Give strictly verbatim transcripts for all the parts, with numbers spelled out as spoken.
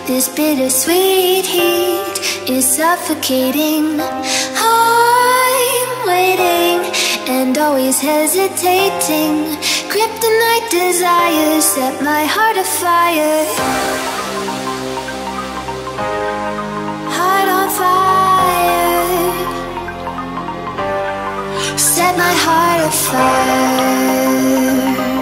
This bittersweet heat is suffocating. I'm waiting and always hesitating. Kryptonite desires set my heart afire. Heart on fire. Set my heart afire.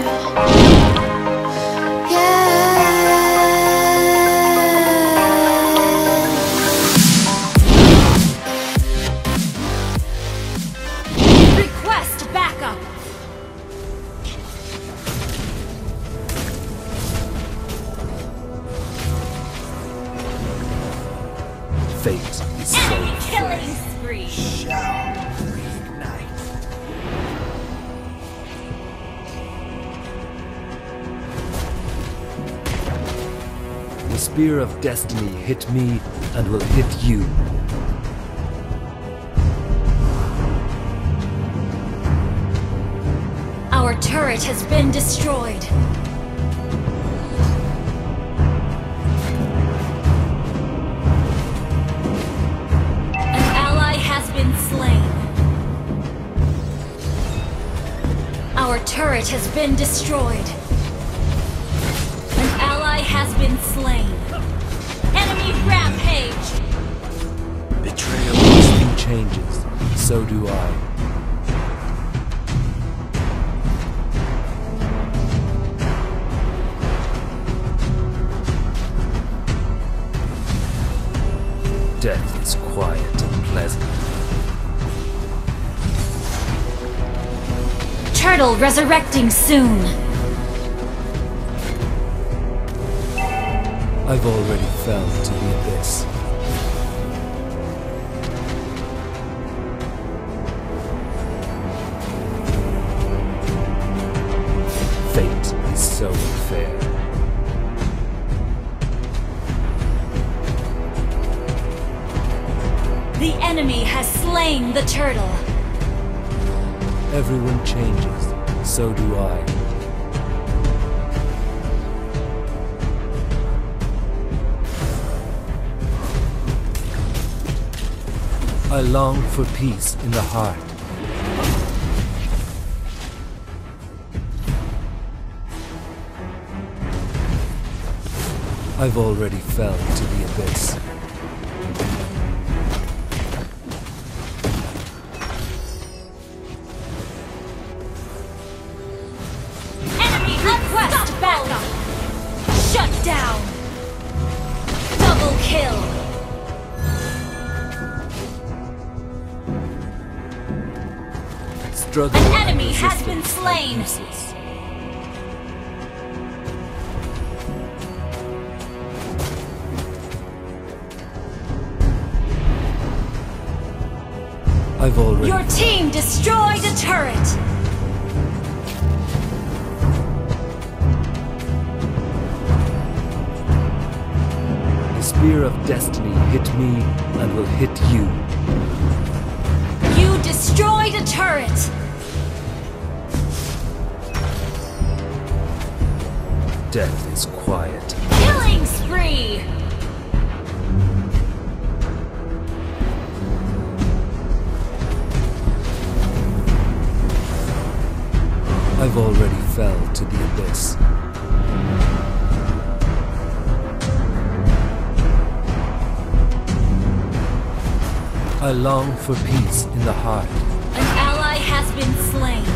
Fate is so killing spree. Shall reignite. The spear of destiny hit me and will hit you. Our turret has been destroyed. Our turret has been destroyed. An ally has been slain. Enemy rampage! Betrayal instantly changes. So do I. Death is quiet and pleasant. Turtle resurrecting soon. I've already fell to the abyss. Fate is so unfair. The enemy has slain the turtle. Everyone changes, so do I. I long for peace in the heart. I've already fell to the abyss. Shut down! Double kill! Struggle. An enemy has been slain! I've already... Your team destroyed a turret! The spear of destiny hit me and will hit you. You destroyed a turret! Death is quiet. Killing spree! I've already fell to the abyss. I long for peace in the heart. An ally has been slain.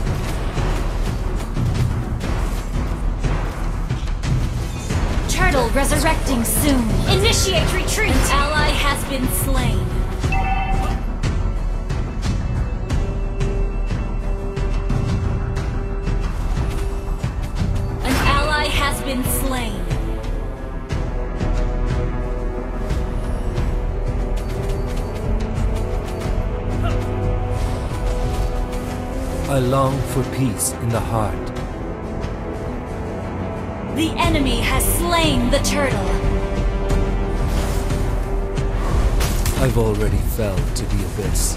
Turtle resurrecting soon. Initiate retreat! An ally has been slain. An ally has been slain. I long for peace in the heart. The enemy has slain the turtle. I've already fell to the abyss.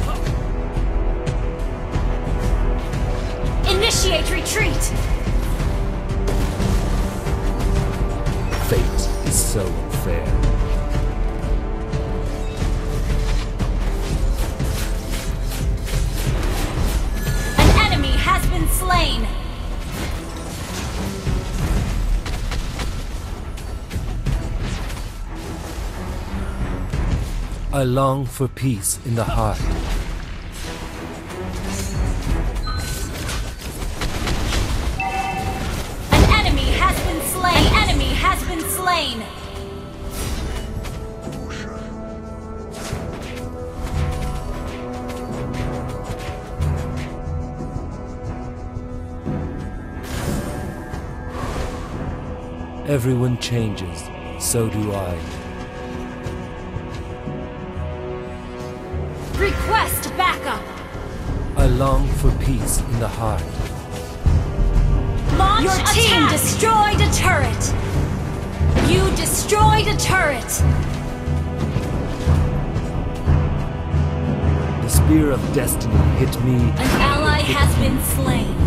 Initiate retreat! Fate is so unfair. An enemy has been slain. I long for peace in the heart. An enemy has been slain. An enemy has been slain. Everyone changes, so do I. Request backup. I long for peace in the heart. Launch Your team attack. Destroyed a turret. You destroyed a turret. The spear of destiny hit me. An ally has been slain.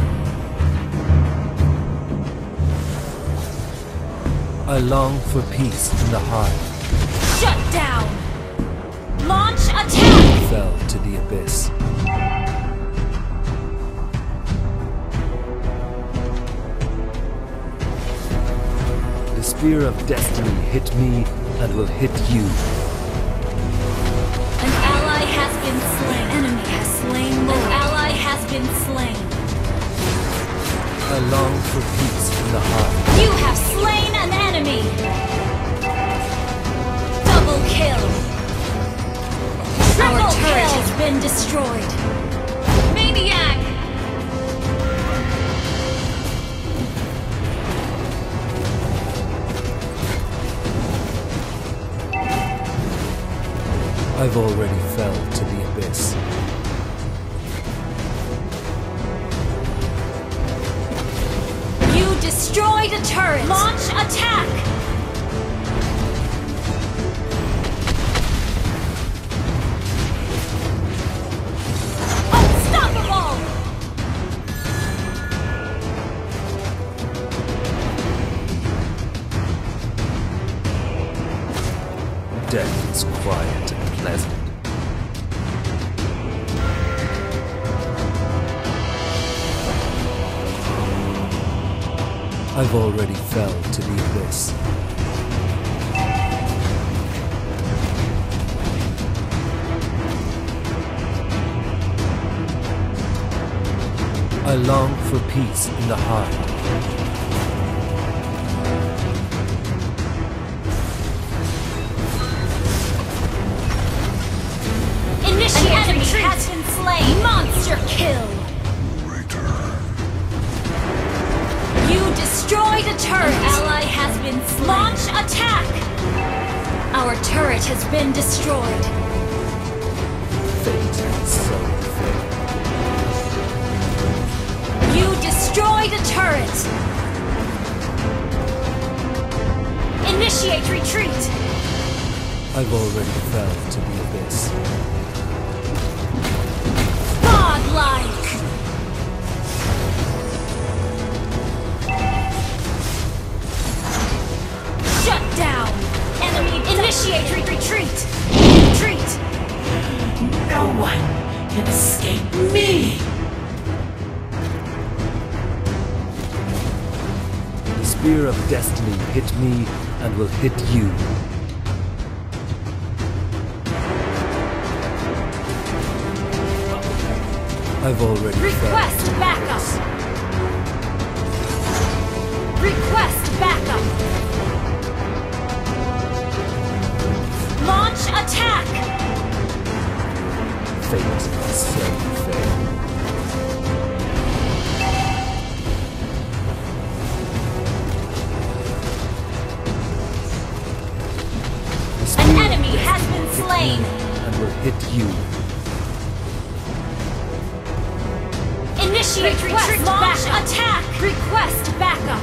I long for peace in the heart. Shut down. Launch attack. Fell to the abyss. The spear of destiny hit me and will hit you. An ally has been slain. Enemy has slain Lord. An ally has been slain. I long for peace in the heart. You have slain an enemy. Double kill. Triple Our turret kill. has been destroyed. Maniac. I've already fell to the abyss. You destroyed a turret. Launch attack. Unstoppable. Death is quiet and pleasant. I've already fell to the abyss. I long for peace in the heart. Initiate An enemy retreat. has been slain. Monster kill. You destroyed a turret. An ally has been slain. Launch attack. Our turret has been destroyed. Fate is so fair. You destroyed a turret. Initiate retreat. I've already fell to the abyss. Godlike. Shut down. Enemy initiate re retreat. Retreat. No one can escape me. The spear of destiny hit me and will hit you. I've already Request fell. backup. Request backup. Launch attack. Fate is so fair. An enemy has been slain. And will hit you. Initiate retreat. Launch attack. Request backup.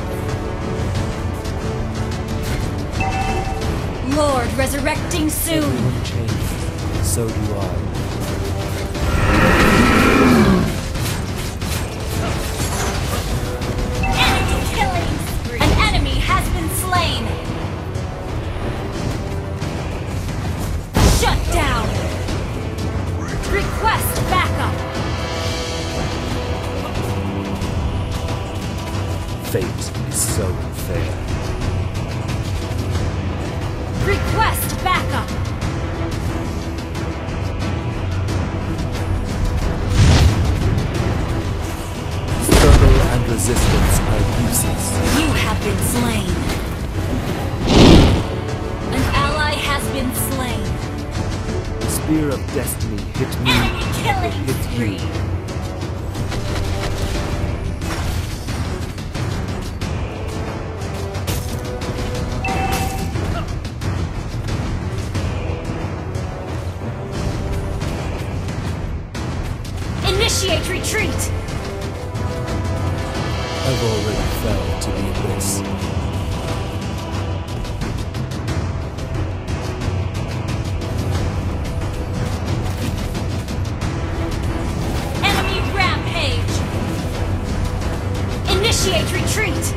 Lord resurrecting soon. Everyone changes, so do I. Enemy killing spree. An enemy has been slain. spear of destiny hit me Enemy and will killing hit spree. you. Initiate retreat! I've already fell to the abyss. Enemy rampage! Initiate retreat!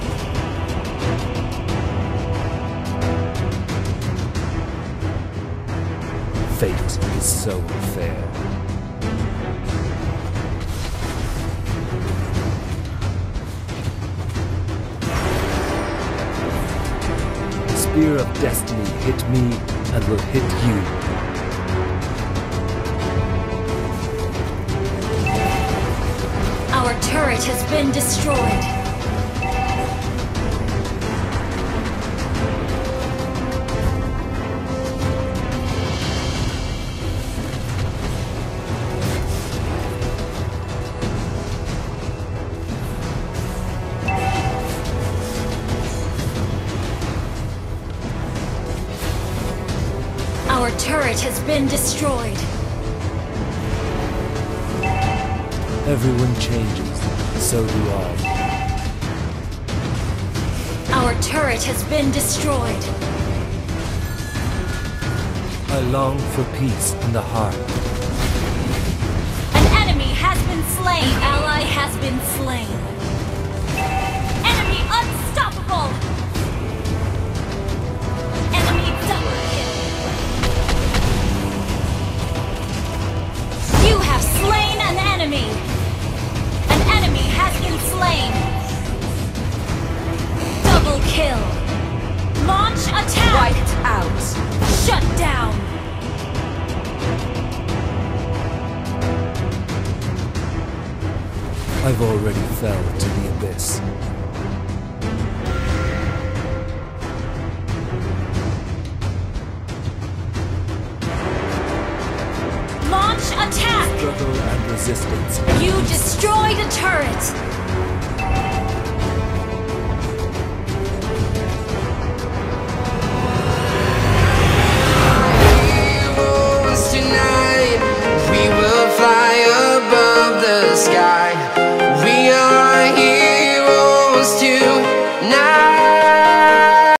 Fate is so unfair. The spear of destiny hit me and will hit you. Our turret has been destroyed. Our turret has been destroyed. Everyone changes, so do I. Our turret has been destroyed. I long for peace in the heart. An enemy has been slain. An ally has been slain. Enemy unstoppable. Enemy double kill. You have slain an enemy. An enemy has been slain. Double kill. Launch attack. Wiped out. Shut down. I've already fell to the abyss. Launch attack. Struggle and resistance. You destroyed a turret!